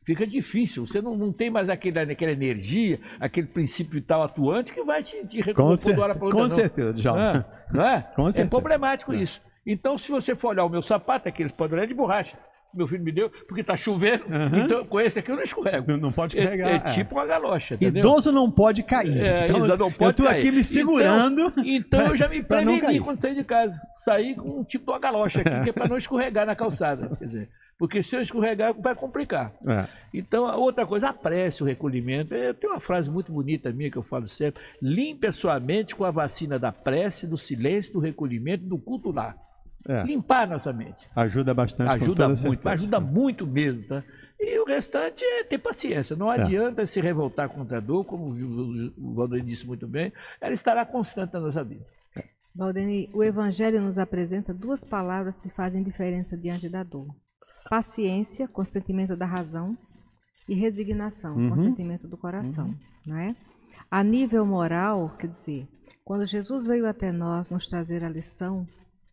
Fica difícil, você não, não tem mais aquele, aquela energia, aquele princípio vital atuante que vai te, te recompor de hora para outra. Com certeza, já. Não é? Não é? Com certeza. É problemático isso. Então, se você for olhar o meu sapato, aquele padrão é de borracha. Meu filho me deu, porque está chovendo, Uhum. então com esse aqui eu não escorrego. Não, não pode É, carregar. é tipo uma galocha, entendeu? Idoso não pode cair. É, Então, exato, não pode eu tô cair. aqui me segurando. Então, então eu já me pra não preveni cair. quando saí de casa. Saí com um tipo de uma galocha aqui, que é para não escorregar na calçada. Quer dizer, porque se eu escorregar, vai complicar. É. Então, a outra coisa, a prece, o recolhimento. Eu tenho uma frase muito bonita minha que eu falo sempre: limpe a sua mente com a vacina da prece, do silêncio, do recolhimento, do culto lá. É. Limpar a nossa mente. Ajuda bastante. com Ajuda toda muito, certeza. ajuda muito mesmo, tá? E o restante é ter paciência. Não É. adianta se revoltar contra a dor, como o o Valdir disse muito bem, ela estará constante na nossa vida. Valdeni, o Evangelho nos apresenta duas palavras que fazem diferença diante da dor: paciência, consentimento da razão, e resignação, Uhum. consentimento do coração. Não é? A nível moral, quer dizer, quando Jesus veio até nós nos trazer a lição,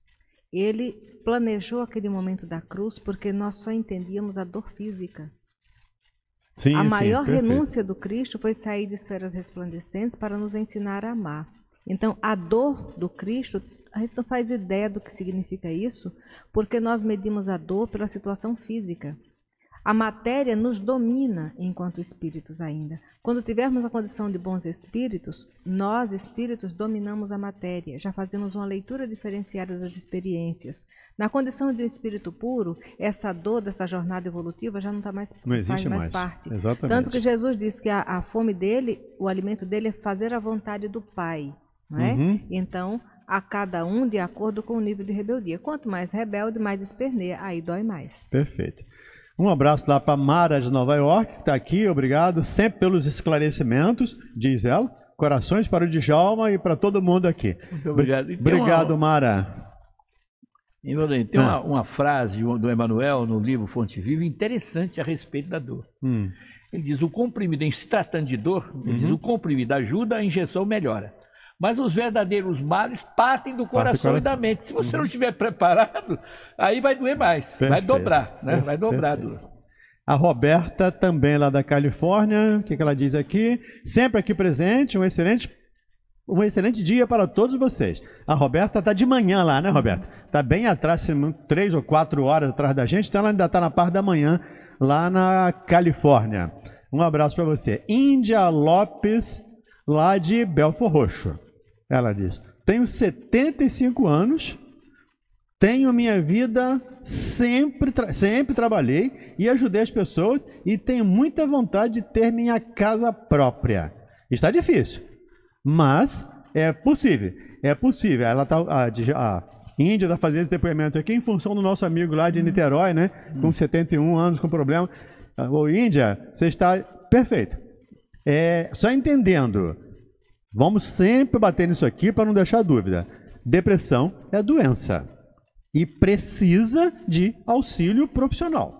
ele planejou aquele momento da cruz porque nós só entendíamos a dor física. Sim, A sim, maior perfeito. renúncia do Cristo foi sair de esferas resplandecentes para nos ensinar a amar. Então, a dor do Cristo, a gente não faz ideia do que significa isso, porque nós medimos a dor pela situação física. A matéria nos domina enquanto espíritos ainda. Quando tivermos a condição de bons espíritos, nós, espíritos, dominamos a matéria. Já fazemos uma leitura diferenciada das experiências. Na condição de um espírito puro, essa dor dessa jornada evolutiva já não está mais, Não existe faz mais, mais. parte. Exatamente. Tanto que Jesus disse que a, a fome dele, o alimento dele é fazer a vontade do Pai. Não é? Uhum. Então, a cada um de acordo com o nível de rebeldia. Quanto mais rebelde, mais esperneia, aí dói mais. Perfeito. Um abraço lá para Mara de Nova York, que está aqui, obrigado sempre pelos esclarecimentos, diz ela. Corações para o Djalma e para todo mundo aqui. Muito obrigado. E tem Obrigado, uma- Mara. E, Valdir, tem Ah. uma, uma frase do Emmanuel no livro Fonte Viva interessante a respeito da dor. Hum. Ele diz: o comprimido, em se tratando de dor, ele Uhum. diz, o comprimido ajuda, a injeção melhora. Mas os verdadeiros males partem do coração, coração. e da mente. Se você não estiver preparado, aí vai doer mais. Vai Perfeito. dobrar, né? Vai Perfeito. dobrar a dor. A Roberta, também lá da Califórnia, o que, que ela diz aqui? Sempre aqui presente, um excelente, um excelente dia para todos vocês. A Roberta está de manhã lá, né, Roberta? Está bem atrás, se não- três ou quatro horas atrás da gente, então ela ainda está na parte da manhã lá na Califórnia. Um abraço para você. Índia Lopes, lá de Belfort Roxo. Ela diz: tenho setenta e cinco anos, tenho minha vida, sempre, tra sempre trabalhei e ajudei as pessoas e tenho muita vontade de ter minha casa própria. Está difícil, mas é possível. É possível. Ela tá, a, a Índia está fazendo esse depoimento aqui em função do nosso amigo lá de Niterói, né? Com setenta e um anos, com problema. Ô, Índia, você está perfeito. É, só entendendo, vamos sempre bater nisso aqui para não deixar dúvida. Depressão é doença e precisa de auxílio profissional.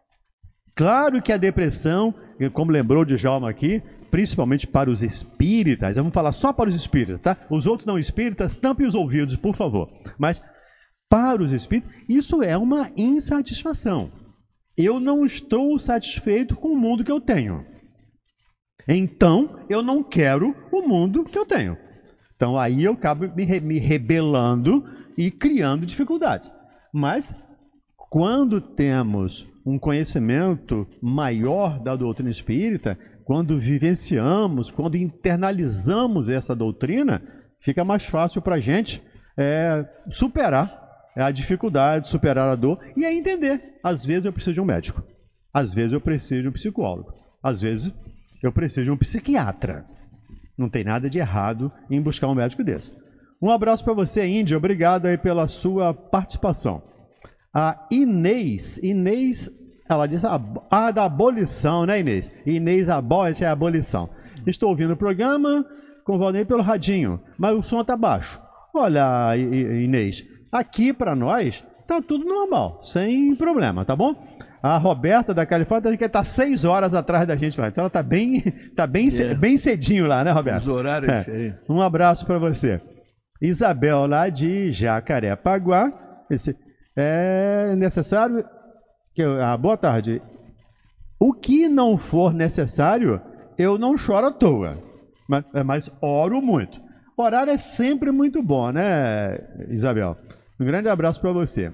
Claro que a depressão, como lembrou de Djalma aqui, principalmente para os espíritas, vamos falar só para os espíritas, tá? Os outros não espíritas, tampem os ouvidos, por favor. Mas para os espíritas, isso é uma insatisfação. Eu não estou satisfeito com o mundo que eu tenho. Então, eu não quero o mundo que eu tenho. Então, aí eu acabo me, re me rebelando e criando dificuldades. Mas, quando temos um conhecimento maior da doutrina espírita, quando vivenciamos, quando internalizamos essa doutrina, fica mais fácil para a gente é, superar a dificuldade, superar a dor e aí entender. Às vezes eu preciso de um médico, às vezes eu preciso de um psicólogo, às vezes eu preciso de um psiquiatra. Não tem nada de errado em buscar um médico desse. Um abraço para você, Índia. Obrigado aí pela sua participação. A Inês, Inês, ela diz a, a da abolição, né, Inês? Inês abole, é a abolição. Estou ouvindo o programa com o Valdir pelo radinho, mas o som está baixo. Olha, Inês, aqui para nós tá tudo normal, sem problema, tá bom? A Roberta da Califórnia está seis horas atrás da gente lá, então ela está bem, tá bem, É. bem cedinho lá, né, Roberta? Os horários É. diferentes. Um abraço para você. Isabel, lá de Jacarepaguá. Esse, é necessário que eu, ah, boa tarde. O que não for necessário, eu não choro à toa, mas, mas oro muito. Orar é sempre muito bom, né, Isabel? Um grande abraço para você.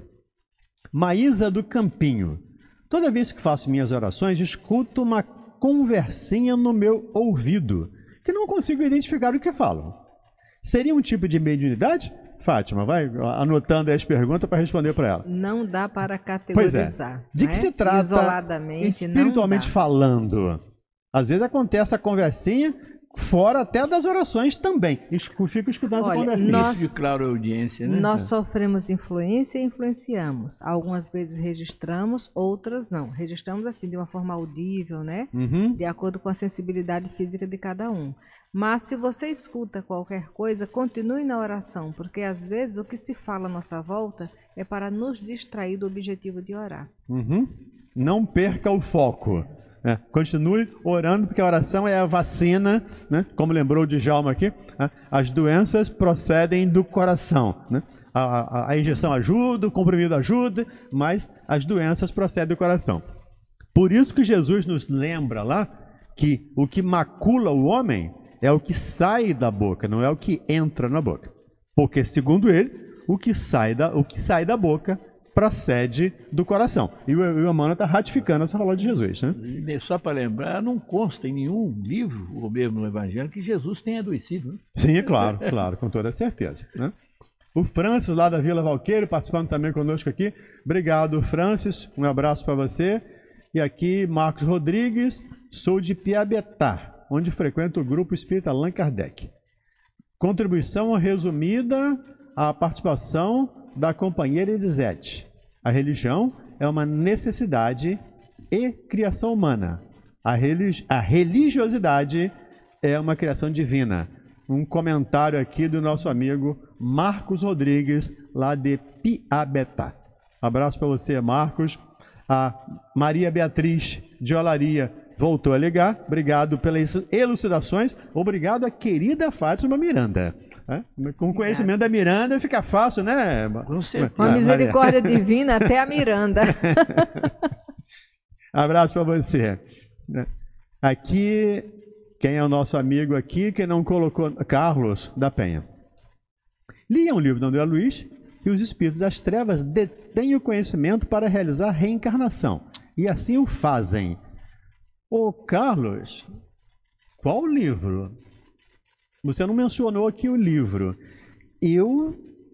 Maísa do Campinho. Toda vez que faço minhas orações, escuto uma conversinha no meu ouvido, que não consigo identificar o que falam. Seria um tipo de mediunidade? Fátima, vai anotando aí as perguntas para responder para ela. Não dá para categorizar. Pois é. De que né? se trata isoladamente, espiritualmente falando? Às vezes acontece a conversinha fora até das orações também. Fico escutando Olha, essa conversinha. nós, Isso, claro, a audiência, né? Nós sofremos influência e influenciamos. Algumas vezes registramos, outras não. Registramos assim, de uma forma audível, né? Uhum. De acordo com a sensibilidade física de cada um. Mas se você escuta qualquer coisa, continue na oração, porque às vezes o que se fala à nossa volta é para nos distrair do objetivo de orar. Uhum. Não perca o foco. É, continue orando, porque a oração é a vacina, né? Como lembrou o Djalma aqui, né? As doenças procedem do coração, né? a, a, a injeção ajuda, o comprimido ajuda, mas as doenças procedem do coração. Por isso que Jesus nos lembra lá que o que macula o homem é o que sai da boca, não é o que entra na boca. Porque, segundo ele, o que sai da, o que sai da boca procede do coração. E o, o Emmanuel está ratificando essa palavra de Jesus, né? Só para lembrar, não consta em nenhum livro, ou mesmo no Evangelho, que Jesus tenha adoecido. Né? Sim, claro, claro, com toda certeza. Né? O Francis, lá da Vila Valqueiro, participando também conosco aqui. Obrigado, Francis. Um abraço para você. E aqui, Marcos Rodrigues, sou de Piabetá, onde frequento o grupo Espírita Allan Kardec. Contribuição resumida à participação da companheira Elisete. A religião é uma necessidade e criação humana. A, religi a religiosidade é uma criação divina. Um comentário aqui do nosso amigo Marcos Rodrigues, lá de Piabetá. Abraço para você, Marcos. A Maria Beatriz de Olaria voltou a ligar. Obrigado pelas elucidações. Obrigado à querida Fátima Miranda. É? Com o conhecimento da Miranda fica fácil, né? Com a misericórdia divina até a Miranda. Abraço para você. Aqui, quem é o nosso amigo aqui, que não colocou... Carlos da Penha. Lia um livro do André Luiz que os espíritos das trevas detêm o conhecimento para realizar reencarnação. E assim o fazem. Ô, Carlos, qual livro? Você não mencionou aqui o livro. Eu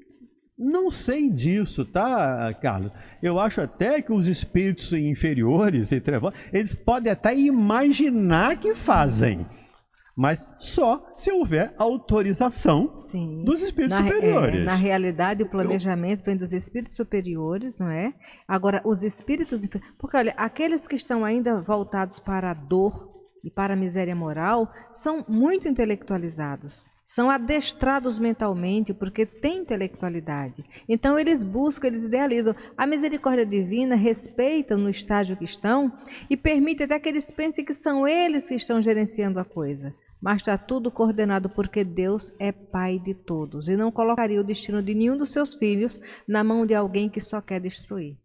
não sei disso, tá, Carlos? Eu acho até que os espíritos inferiores e trevos, eles podem até imaginar que fazem, mas só se houver autorização Sim. dos espíritos na, superiores. É, na realidade, o planejamento Eu... vem dos espíritos superiores, não é? Agora, os espíritos... Porque, olha, aqueles que estão ainda voltados para a dor e para a miséria moral, são muito intelectualizados. São adestrados mentalmente porque têm intelectualidade. Então eles buscam, eles idealizam. A misericórdia divina respeita no estágio que estão e permite até que eles pensem que são eles que estão gerenciando a coisa. Mas está tudo coordenado porque Deus é Pai de todos e não colocaria o destino de nenhum dos seus filhos na mão de alguém que só quer destruir.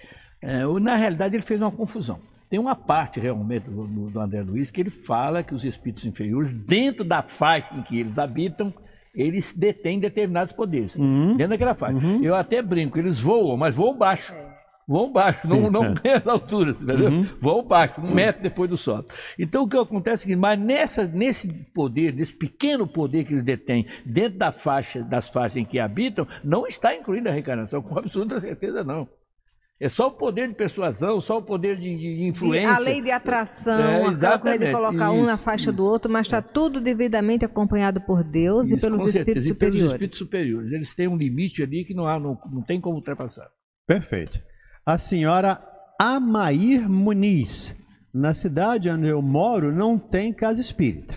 É, na realidade ele fez uma confusão. Tem uma parte realmente do, do André Luiz que ele fala que os espíritos inferiores, dentro da faixa em que eles habitam, eles detêm determinados poderes. Uhum. Dentro daquela faixa. Uhum. Eu até brinco, eles voam, mas voam baixo. É. Voam baixo, Sim, não, não é. ganham as alturas, entendeu? Uhum. Voam baixo, um metro depois do solo. Então o que acontece é que, mas nessa, nesse poder, nesse pequeno poder que eles detêm, dentro da faixa, das faixas em que habitam, não está incluída a reencarnação, com absoluta certeza não. É só o poder de persuasão, só o poder de, de influência. A lei de atração, é, aquela coisa de colocar isso, um na faixa isso. do outro, mas está tudo devidamente acompanhado por Deus isso, e pelos espíritos superiores. E pelos espíritos superiores. Eles têm um limite ali que não, há, não, não tem como ultrapassar. Perfeito. A senhora Amair Muniz, na cidade onde eu moro, não tem casa espírita.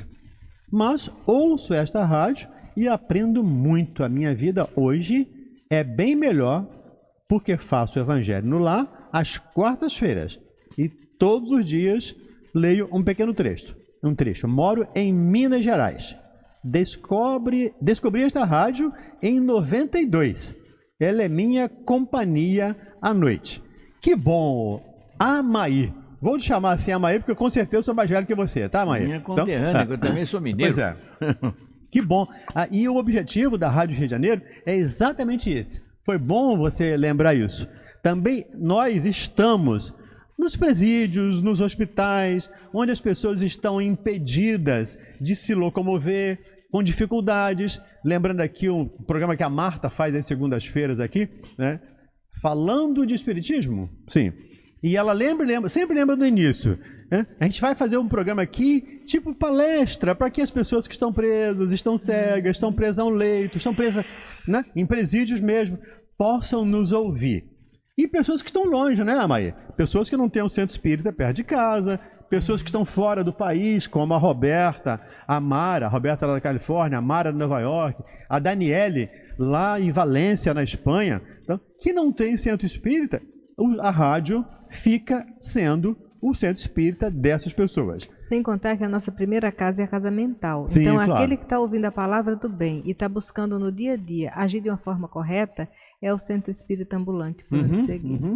Mas ouço esta rádio e aprendo muito. A minha vida hoje é bem melhor porque faço o Evangelho no lar às quartas-feiras e todos os dias leio um pequeno trecho. Um trecho. Moro em Minas Gerais. Descobre, descobri esta rádio em noventa e dois. Ela é minha companhia à noite. Que bom, Amaí. vou te chamar assim, Amaí, porque eu com certeza sou mais velho que você, tá, Amaí? Minha conterrânea, então, eu também sou mineiro. Pois é. Que bom. Ah, e o objetivo da Rádio Rio de Janeiro é exatamente esse. Foi bom você lembrar isso. Também nós estamos nos presídios, nos hospitais, onde as pessoas estão impedidas de se locomover, com dificuldades. Lembrando aqui o programa que a Marta faz às segundas-feiras aqui, né? Falando de espiritismo. Sim. E ela lembra, lembra, sempre lembra do início. Né? A gente vai fazer um programa aqui, tipo palestra, para que as pessoas que estão presas, estão cegas, estão presas a um leito, estão presas, né, em presídios mesmo, possam nos ouvir. E pessoas que estão longe, né, Amaí? Pessoas que não têm um centro espírita perto de casa, pessoas que estão fora do país, como a Roberta, a Mara, a Roberta lá da Califórnia, a Mara de Nova York, a Daniele lá em Valência, na Espanha, então, que não tem centro espírita. A rádio fica sendo o centro espírita dessas pessoas. Sem contar que a nossa primeira casa é a casa mental. Sim, então, claro. aquele que está ouvindo a palavra do bem e está buscando no dia a dia agir de uma forma correta, é o centro espírita ambulante por onde Uhum, seguir. uhum.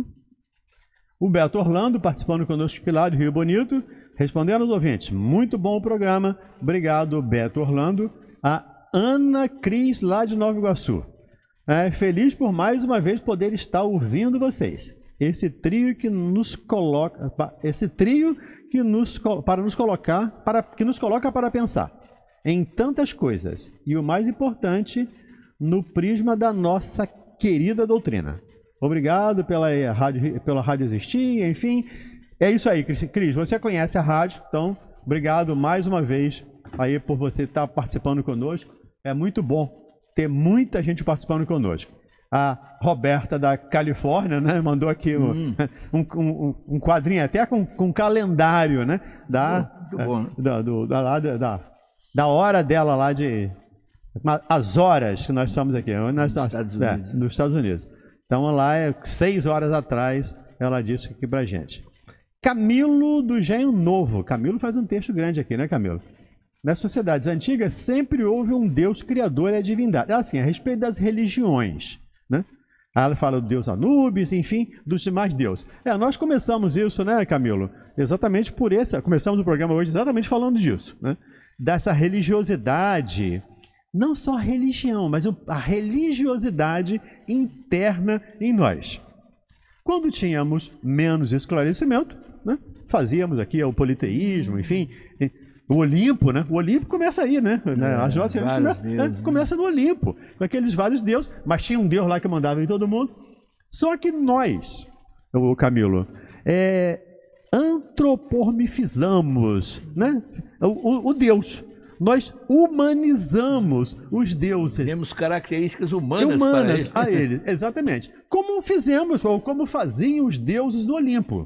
O Beto Orlando participando conosco aqui lá de Rio Bonito, respondendo aos ouvintes. Muito bom o programa. Obrigado, Beto Orlando. A Ana Cris, lá de Nova Iguaçu. É, feliz por mais uma vez poder estar ouvindo vocês. Esse trio que nos coloca, esse trio que nos para nos colocar, para que nos coloca para pensar em tantas coisas e o mais importante, no prisma da nossa querida doutrina. Obrigado pela rádio, pela rádio existir, enfim, é isso aí, Cris. Você conhece a rádio, então obrigado mais uma vez aí por você estar participando conosco. É muito bom ter muita gente participando conosco. A Roberta da Califórnia, né, mandou aqui hum. um, um, um quadrinho até com, com calendário, né, da, muito bom, né? da, do, da, da, da hora dela lá de... As horas que nós estamos aqui, nós estamos, Estados é, Unidos. nos Estados Unidos. Então lá, é seis horas atrás, ela disse aqui pra gente. Camilo do Engenho Novo. Camilo faz um texto grande aqui, né, Camilo? Nas sociedades antigas sempre houve um Deus criador e a divindade. Assim, a respeito das religiões, né? Aí ela fala do Deus Anubis, enfim, dos demais deuses. É, nós começamos isso, né, Camilo? Exatamente por esse. Começamos o programa hoje exatamente falando disso, né? Dessa religiosidade, não só a religião, mas a religiosidade interna em nós. Quando tínhamos menos esclarecimento, né, fazíamos aqui o politeísmo, enfim, o Olimpo, né? O Olimpo começa aí, né? É, As nossas começa, deuses, né? né? começa no Olimpo, com aqueles vários deuses, mas tinha um Deus lá que mandava em todo mundo. Só que nós, o Camilo, é, antropomorfizamos, né? o, o, o Deus. Nós humanizamos os deuses. Temos características humanas, humanas para a eles, exatamente. Como fizemos, ou como faziam os deuses do Olimpo.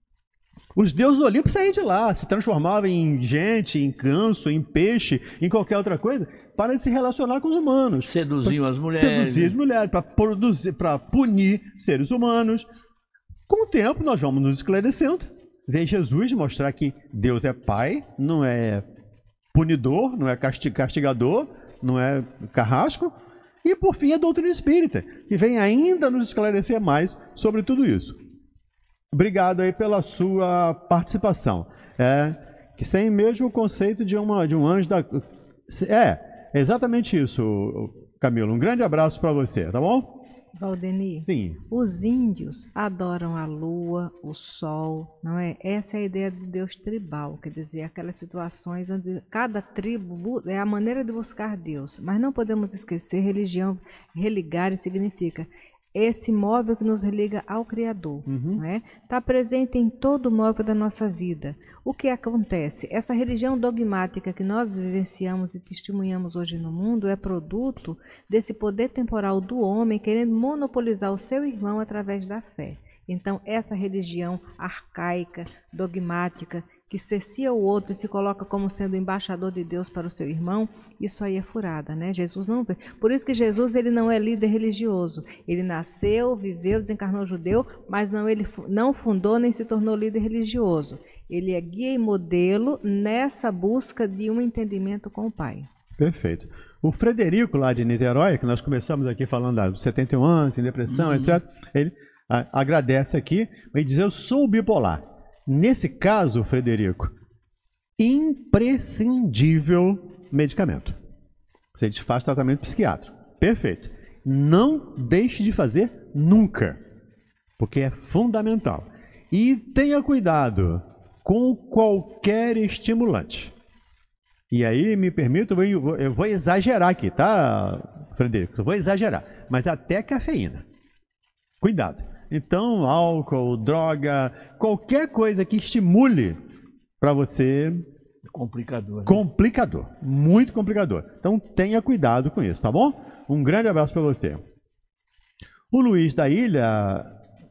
Os deuses do Olimpo saíam de lá, se transformavam em gente, em ganso, em peixe, em qualquer outra coisa, para se relacionar com os humanos. Seduziam as mulheres. Seduzir as mulheres, para produzir, para punir seres humanos. Com o tempo, nós vamos nos esclarecendo. Vem Jesus mostrar que Deus é Pai, não é punidor, não é castigador, não é carrasco. E, por fim, a doutrina espírita, que vem ainda nos esclarecer mais sobre tudo isso. Obrigado aí pela sua participação. É, que sem mesmo o conceito de, uma, de um anjo da... É, exatamente isso, Camilo. Um grande abraço para você, tá bom? Valdemir, Sim. Os índios adoram a lua, o sol, não é? Essa é a ideia do Deus tribal, quer dizer, aquelas situações onde cada tribo é a maneira de buscar Deus. Mas não podemos esquecer, religião, religar significa esse móvel que nos religa ao Criador, Uhum. não é? Está presente em todo o móvel da nossa vida. O que acontece? Essa religião dogmática que nós vivenciamos e testemunhamos hoje no mundo é produto desse poder temporal do homem querendo monopolizar o seu irmão através da fé. Então, essa religião arcaica, dogmática, que cercia o outro e se coloca como sendo embaixador de Deus para o seu irmão, isso aí é furada, né? Jesus não vê. Por isso que Jesus ele não é líder religioso. Ele nasceu, viveu, desencarnou judeu, mas não, ele não fundou nem se tornou líder religioso. Ele é guia e modelo nessa busca de um entendimento com o Pai. Perfeito. O Frederico, lá de Niterói, que nós começamos aqui falando dos setenta e um anos, tem depressão, Uhum. etcétera, ele a, agradece aqui e diz, eu sou bipolar. Nesse caso, Frederico, imprescindível medicamento. Se a gente faz tratamento psiquiátrico. Perfeito. Não deixe de fazer nunca, porque é fundamental. E tenha cuidado com qualquer estimulante. E aí, me permito, eu vou, eu vou exagerar aqui, tá, Frederico? Eu vou exagerar, mas até cafeína. Cuidado. Então, álcool, droga, qualquer coisa que estimule para você... Complicador. Né? Complicador. Muito complicador. Então, tenha cuidado com isso, tá bom? Um grande abraço para você. O Luiz da Ilha,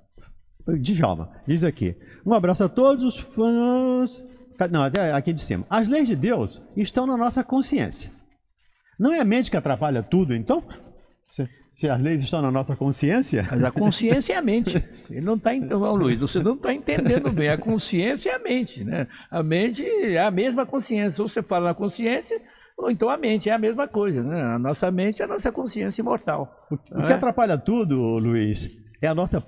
Djalma, diz aqui. Um abraço a todos os fãs... Não, até aqui de cima. As leis de Deus estão na nossa consciência. Não é a mente que atrapalha tudo, então? Se, se as leis estão na nossa consciência... Mas a consciência é a mente. Ele não está entendendo, Luiz, você não está entendendo bem. A consciência é a mente, né? A mente é a mesma consciência. Ou você fala na consciência, ou então a mente é a mesma coisa, né? A nossa mente é a nossa consciência imortal. O, o que é? atrapalha tudo, Luiz, é a nossa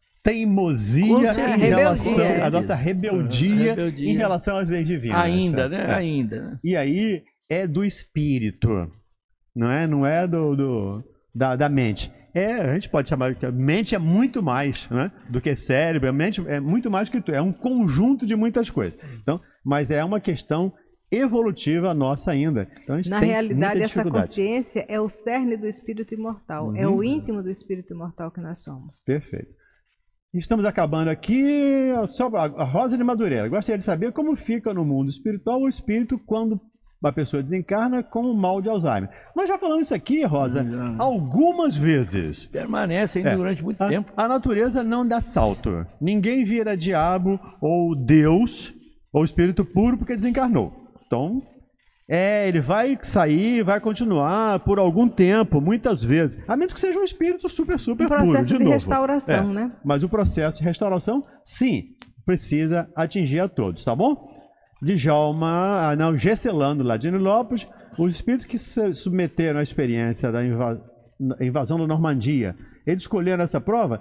teimosia em relação rebeldia. a nossa rebeldia, rebeldia em relação às leis divinas. Ainda, né? É. Ainda. E aí é do espírito, não é? Não é do, do da, da mente. É, a gente pode chamar que a mente é muito mais, né, do que cérebro. A mente é muito mais que tudo. É um conjunto de muitas coisas. Então, mas é uma questão evolutiva nossa ainda. Então, a gente Na tem realidade, essa dificuldade. consciência é o cerne do espírito imortal. Uhum. É o íntimo do espírito imortal que nós somos. Perfeito. Estamos acabando aqui. Só a Rosa de Madureira. Gostaria de saber como fica no mundo espiritual o espírito quando uma pessoa desencarna com o mal de Alzheimer. Nós já falamos isso aqui, Rosa, Não. algumas vezes. Permanece ainda É. durante muito A, tempo. a natureza não dá salto. Ninguém vira diabo ou Deus ou espírito puro porque desencarnou. Então, é, ele vai sair, vai continuar por algum tempo, muitas vezes. A menos que seja um espírito super, super Um processo puro, de, de novo. restauração, É, né? Mas o processo de restauração, sim, precisa atingir a todos, tá bom? Djalma, ah, não, Gesselando, Ladino Lopes, os espíritos que se submeteram à experiência da inva- invasão da Normandia, eles escolheram essa prova?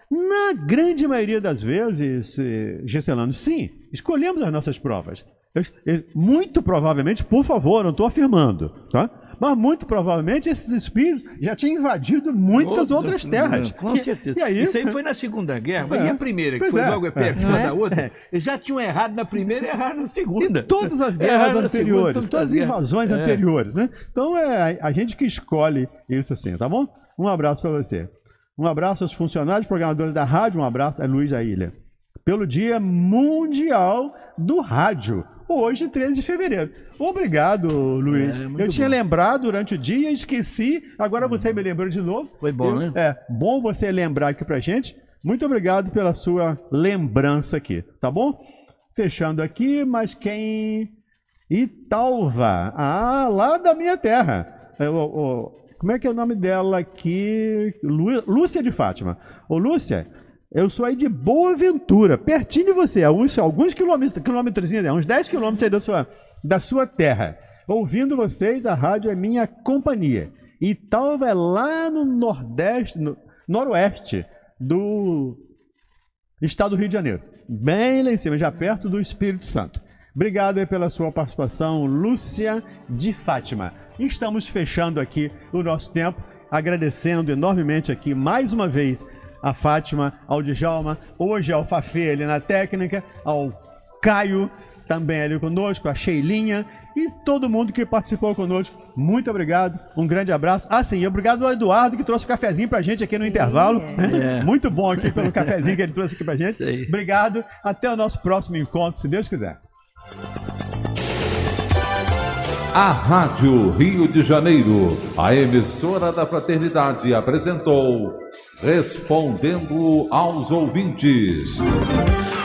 Na grande maioria das vezes, eh, Gesselando, sim, escolhemos as nossas provas. Eu, eu, muito provavelmente, por favor, não estou afirmando, tá? Mas muito provavelmente esses espíritos já tinham invadido muitas Outra- outras terras. Com E- certeza. E, aí, Isso aí foi na Segunda Guerra. É. E a primeira, que Pois foi é. logo perto É. uma É. da outra, eles já tinham errado na primeira e errado na segunda. E todas as Erraram guerras na anteriores, segunda, todas as guerras. invasões É. anteriores, né? Então é a, a gente que escolhe isso assim, tá bom? Um abraço para você. Um abraço aos funcionários, programadores da rádio, um abraço a Luiz da Ilha. Pelo Dia Mundial do Rádio, hoje, treze de fevereiro. Obrigado, Luiz. É, muito Eu tinha bom. lembrado durante o dia, esqueci, agora você me lembrou de novo. Foi bom, Eu- né? É, bom você lembrar aqui pra gente. Muito obrigado pela sua lembrança aqui, tá bom? Fechando aqui, mas quem... Italva, ah, lá da minha terra. É, o- o- como é que é o nome dela aqui? Lu- Lúcia de Fátima. Ô, Lúcia, eu sou aí de Boa Ventura, pertinho de você, alguns, alguns quilômetros, quilômetros, né? Uns dez quilômetros aí da sua, da sua terra. Ouvindo vocês, a rádio é minha companhia. Italva é lá no nordeste, no noroeste do estado do Rio de Janeiro. Bem lá em cima, já perto do Espírito Santo. Obrigado aí pela sua participação, Lúcia de Fátima. Estamos fechando aqui o nosso tempo, agradecendo enormemente aqui mais uma vez a Fátima, ao Djalma, hoje ao Fafê ali na técnica, ao Caio também ali conosco, a Sheilinha e todo mundo que participou conosco. Muito obrigado, um grande abraço. Ah, sim, obrigado ao Eduardo que trouxe o cafezinho pra gente aqui no Sim, intervalo. é. Muito bom aqui pelo cafezinho que ele trouxe aqui pra gente. Isso aí. Obrigado, até o nosso próximo encontro, se Deus quiser. A Rádio Rio de Janeiro, a emissora da Fraternidade, apresentou Respondendo aos Ouvintes.